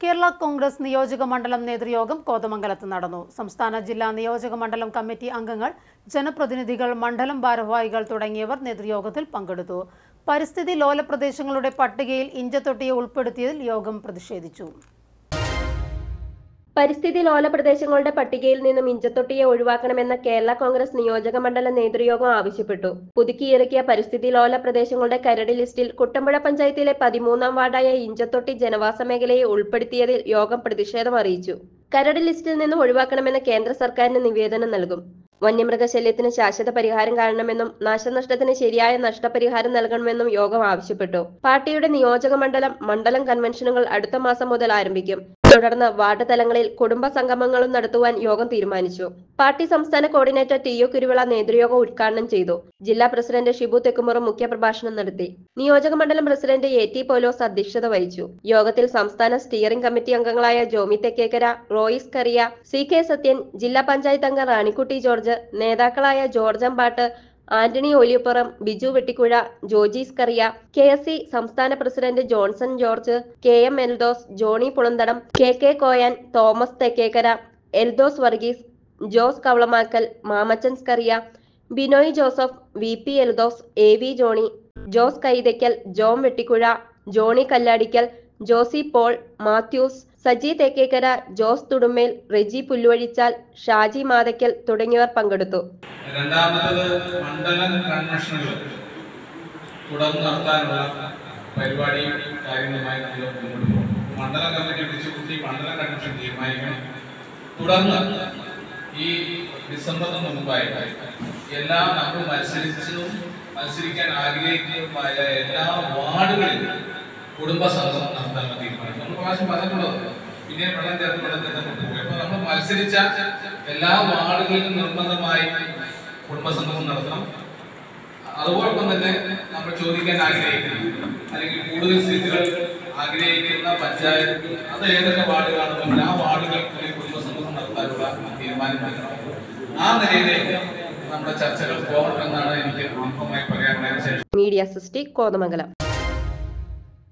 കേരള കോൺഗ്രസ് നിയോജക മണ്ഡലം നേതൃയോഗം കോതമംഗലത്ത് നടന്നു. സംസ്ഥാന ജില്ലാ നിയോജക മണ്ഡലം കമ്മിറ്റി അംഗങ്ങൾ, ജനപ്രതിനിധികൾ, മണ്ഡലം ഭാരവാഹികൾ തുടങ്ങിയവർ നേതൃയോഗത്തിൽ പങ്കെടുത്തു. പരിസ്ഥിതി ലോല പ്രദേശങ്ങളുടെ പട്ടികയിൽ ഇഞ്ചത്തൊട്ടിയെ ഉൾപ്പെടുത്തിയതിൽ യോഗം പ്രതിഷേധിച്ചു. പരിസ്ഥിതി ലോല പ്രദേശങ്ങളുടെ പട്ടികയിൽ നിന്നും ഇഞ്ചത്തൊട്ടിയെ ഒഴിവാക്കണമെന്ന കേരള കോൺഗ്രസ് നിയോജക മണ്ഡല നേതൃയോഗം ആവശ്യപ്പെട്ടു. പുതുക്കിയിറക്കിയ പരിസ്ഥിതി ലോല പ്രദേശങ്ങളുടെ കരട് ലിസ്റ്റിൽ കുട്ടമ്പുഴ പഞ്ചായത്തിലെ 13ാം വാർഡായ ഇഞ്ചത്തൊട്ടി ജനവാസ മേഖലയെ ഉൾപ്പെടുത്തിയതിൽ യോഗം പ്രതിഷേധം അറിയിച്ചു. കരട് ലിസ്റ്റിൽ നിന്നും ഒഴിവാക്കണമെന്ന് കേന്ദ്ര സർക്കാരിന് നിവേദനം നൽകും. വന്യമൃഗശല്യത്തിന് ശാശ്വത പരിഹാരം കാണണമെന്നും നാശനഷ്ടത്തിന് ശരിയായ നഷ്ടപരിഹാരം നൽകണമെന്നും യോഗം ആവശ്യപ്പെട്ടു. പാർട്ടിയുടെ നിയോജക മണ്ഡലം കൺവെൻഷനുകൾ അടുത്ത മാസം മുതൽ ആരംഭിക്കും. തുടർന്ന് വാർഡ് തലങ്ങളിൽ കുടുംബ സംഗമങ്ങളും നടത്തുവാൻ യോഗം തീരുമാനിച്ചു. പാർട്ടി സംസ്ഥാന കോർഡിനേറ്റർ ടി.ഒ. കുരുവിള നേതൃയോഗം ഉദ്ഘാടനം ചെയ്തു. ജില്ലാ പ്രസിഡന്റ് ഷിബു തെക്കുമുറ മുഖ്യപ്രഭാഷണം നടത്തി. നിയോജക മണ്ഡലം പ്രസിഡന്റ് എ.ടി. പൗലോസ് അധ്യക്ഷത വഹിച്ചു. യോഗത്തിൽ സംസ്ഥാന സ്റ്റിയറിംഗ് കമ്മിറ്റി അംഗങ്ങളായ ജോമി തെക്കേക്കര, റോയിസ് കറിയ, സി.കെ. സത്യൻ, ജില്ലാ പഞ്ചായത്ത് അംഗം റാണിക്കുട്ടി ജോർജ്, നേതാക്കളായ George Ambattu, Antony Oliyappuram, Biju Vettikuzha, Jojees Kariya, KSC സംസ്ഥാന president Johnson George, KM. Eldhose, Johnny Pulanthadam, KK. Koyan, Thomas Thekkekkara, Eldhose Varghese, Jose Kavalamakkal, Mamachan Skariah, Binoy Joseph, VP. Eldhose, AV. Johnny, Jose Kaithakkal, Jom Vettikuzha, Johnny Kalladikkal, Josy Paul, Mathews, Saji Thekkekkara, Jose Thudumel, Reji Pulluvazhichal, Shaji Mathakkal തുടങ്ങിയവർ പങ്കെടുത്തു. രണ്ടാമത്തത് മണ്ഡലം കൺവെൻഷനുകൾ തുടർന്ന് നടത്താനുള്ള പരിപാടിയും കാര്യങ്ങളുമായി നമ്മൾ മുന്നോട്ട് പോകും. മണ്ഡലം കമ്മിറ്റി വിളിച്ചുകൂട്ടി മണ്ഡലം കൺവെൻഷൻ തീരുമാനിക്കണം. തുടർന്ന് ഈ ഡിസംബറിന് മുമ്പായിട്ട് എല്ലാ നമ്മൾ മത്സരിക്കാൻ ആഗ്രഹിക്കുന്നതുമായ എല്ലാ വാർഡുകളിലും കുടുംബസംഗമം നടത്താനുള്ള തീരുമാനം നമ്മൾ പ്രാവശ്യം പറഞ്ഞിട്ടുള്ളത്. പിന്നെ വെള്ളം ചേർത്ത് പോകും. അപ്പൊ നമ്മൾ മത്സരിച്ച എല്ലാ വാർഡുകളിലും നിർബന്ധമായി കുടുംബസംഗമം നടത്തണം. അതോടൊപ്പം തന്നെ നമ്മൾ ചോദിക്കാൻ ആഗ്രഹിക്കുന്നു അല്ലെങ്കിൽ കൂടുതൽ സീറ്റുകൾ ആഗ്രഹിക്കുന്ന പഞ്ചായത്ത് അത് ഏതൊക്കെ വാർഡുകളാണെന്നും ആ വാർഡുകൾക്കുള്ളിൽ കുടുംബസംഗമം നടത്താനുള്ള തീരുമാനം എടുക്കണം. ആ നിലയിലേക്ക് നമ്മുടെ ചർച്ചകൾ പോകണമെന്നാണ് എനിക്ക് ആത്മമായി പറയാനുള്ളത്. മീഡിയ സൃഷ്ടി കോതമംഗലം.